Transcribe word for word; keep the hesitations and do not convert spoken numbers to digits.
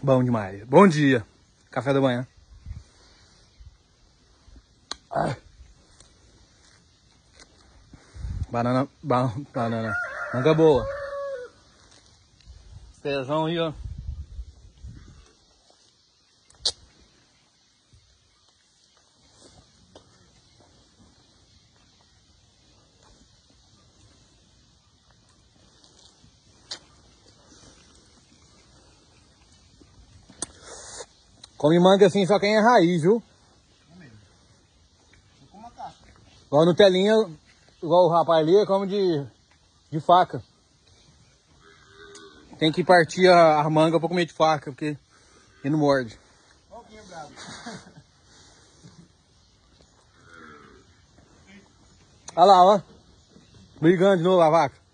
Bom demais. Bom dia. Café da manhã. Ai. Banana, ba, banana. Manga boa. Pezão aí, ó. Come manga assim só quem é raiz, viu? É mesmo. Eu como a casca. Igual Nutelinha, igual o rapaz ali, come de, de faca. Tem que partir a, a manga pra comer de faca, porque ele não morde. Olha o Guinha bravo. Olha lá, ó. Brigando de novo a vaca.